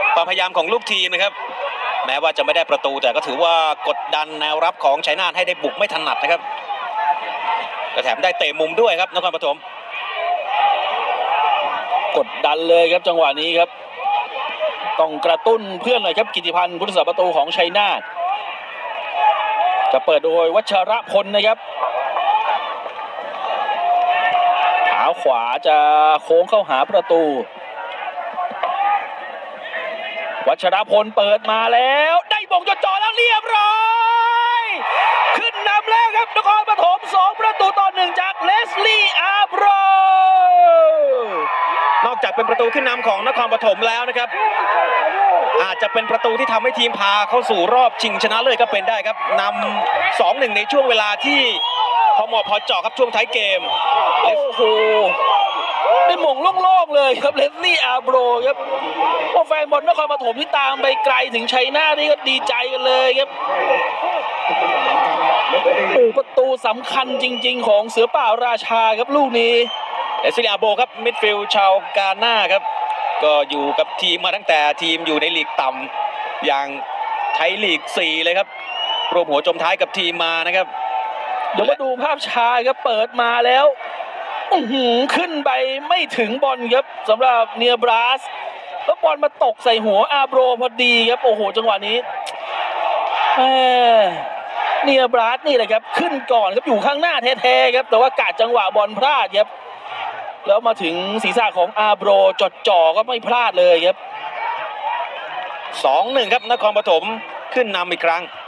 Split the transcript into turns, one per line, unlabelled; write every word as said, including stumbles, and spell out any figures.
ความพยายามของลูกทีมนะครับแม้ว่าจะไม่ได้ประตูแต่ก็ถือว่ากดดันแนวรับของชัยนาทให้ได้บุกไม่ถนัดนะครับแต่แถมได้เตะมุมด้วยครับนครปฐม
กดดันเลยครับจังหวะนี้ครับต้องกระตุ้นเพื่อนหน่อยครับกิติพันธ์ผู้รักษาประตูของชัยนาทจะเปิดโดยวัชรพลนะครับขาขวาจะโค้งเข้าหาประตูวัชรพลเปิดมาแล้วได้บงจจ่อแล้วเรียบร้อยขึ้นนำแล้วครับนครปฐมสองประตูต่อหนึ่งจากเลสลี่อาร์โบร
นอกจากเป็นประตูขึ้นนำของนครปฐมแล้วนะครับอาจจะเป็นประตูที่ทำให้ทีมพาเข้าสู่รอบชิงชนะเลิศก็เป็นได้ครับนำ สองหนึ่ง ในช่วงเวลาที่พอเหมาะพอเจาะครับช่วงท้ายเกม
โอ้โหได้หม่งโล่งๆเลยครับเลสลี่อาร์โบรครับพวกแฟนบอลนครปฐมที่ตามไปไกลถึงชัยนาทนี่ก็ดีใจกันเลยครับโอ้ประตูสำคัญจริงๆของเสือป่าราชาครับลูกนี้
เลสลี่อาร์โบรครับมิดฟิลด์ชาวกาน่าครับก็อยู่กับทีมมาตั้งแต่ทีมอยู่ในลีกต่ำอย่างไทยลีกสี่เลยครับรวมหัวจมท้ายกับทีมมานะครับ
เดี๋ยวมาดูภาพช้าครับเปิดมาแล้วขึ้นไปไม่ถึงบอลครับสำหรับเนียบราสแล้วบอลมาตกใส่หัวอาร์โบรพอดีครับโอ้โหจังหวะนี้เนียบราสนี่แหละครับขึ้นก่อนครับอยู่ข้างหน้าแท้ๆครับแต่ว่ากาดจังหวะบอลพลาดครับแล้วมาถึงศีรษะของอาร์โบรจดจ่อก็ไม่พลาดเลยครับ
สองหนึ่ง ครับนครปฐมขึ้นนำอีกครั้ง